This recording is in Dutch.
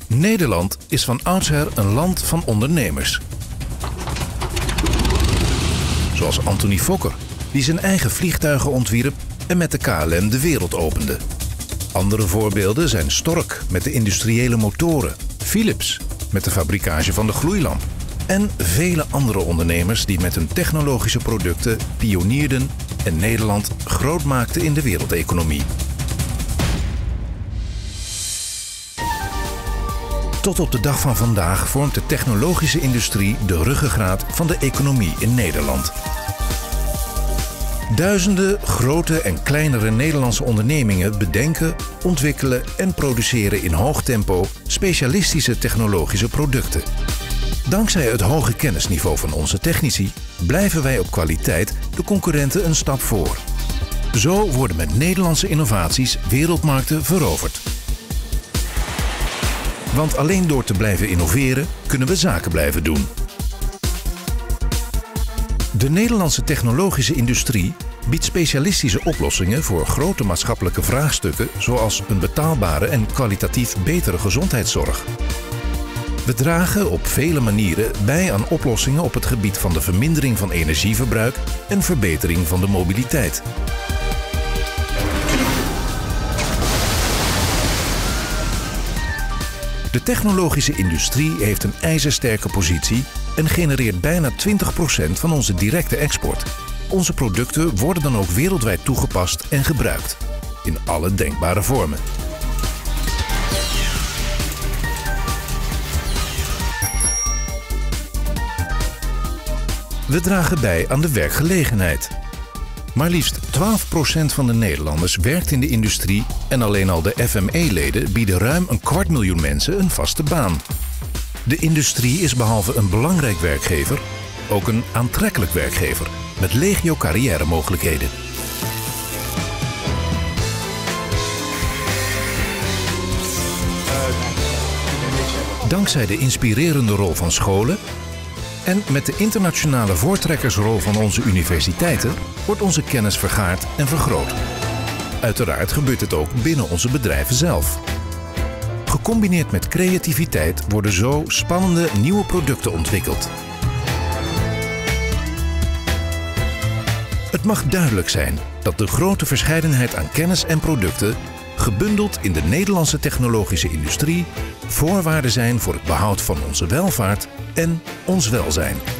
Nederland is van oudsher een land van ondernemers. Zoals Anthony Fokker, die zijn eigen vliegtuigen ontwierp en met de KLM de wereld opende. Andere voorbeelden zijn Stork met de industriële motoren, Philips met de fabricage van de gloeilamp en vele andere ondernemers die met hun technologische producten pionierden en Nederland groot maakten in de wereldeconomie. Tot op de dag van vandaag vormt de technologische industrie de ruggengraat van de economie in Nederland. Duizenden grote en kleinere Nederlandse ondernemingen bedenken, ontwikkelen en produceren in hoog tempo specialistische technologische producten. Dankzij het hoge kennisniveau van onze technici blijven wij op kwaliteit de concurrenten een stap voor. Zo worden met Nederlandse innovaties wereldmarkten veroverd. Want alleen door te blijven innoveren kunnen we zaken blijven doen. De Nederlandse technologische industrie biedt specialistische oplossingen voor grote maatschappelijke vraagstukken zoals een betaalbare en kwalitatief betere gezondheidszorg. We dragen op vele manieren bij aan oplossingen op het gebied van de vermindering van energieverbruik en verbetering van de mobiliteit. De technologische industrie heeft een ijzersterke positie en genereert bijna 20% van onze directe export. Onze producten worden dan ook wereldwijd toegepast en gebruikt, in alle denkbare vormen. We dragen bij aan de werkgelegenheid. Maar liefst 12% van de Nederlanders werkt in de industrie en alleen al de FME-leden bieden ruim 250.000 mensen een vaste baan. De industrie is behalve een belangrijk werkgever ook een aantrekkelijk werkgever met legio carrière-mogelijkheden. Dankzij de inspirerende rol van scholen en met de internationale voortrekkersrol van onze universiteiten wordt onze kennis vergaard en vergroot. Uiteraard gebeurt het ook binnen onze bedrijven zelf. Gecombineerd met creativiteit worden zo spannende nieuwe producten ontwikkeld. Het mag duidelijk zijn dat de grote verscheidenheid aan kennis en producten, gebundeld in de Nederlandse technologische industrie, voorwaarden zijn voor het behoud van onze welvaart en ons welzijn.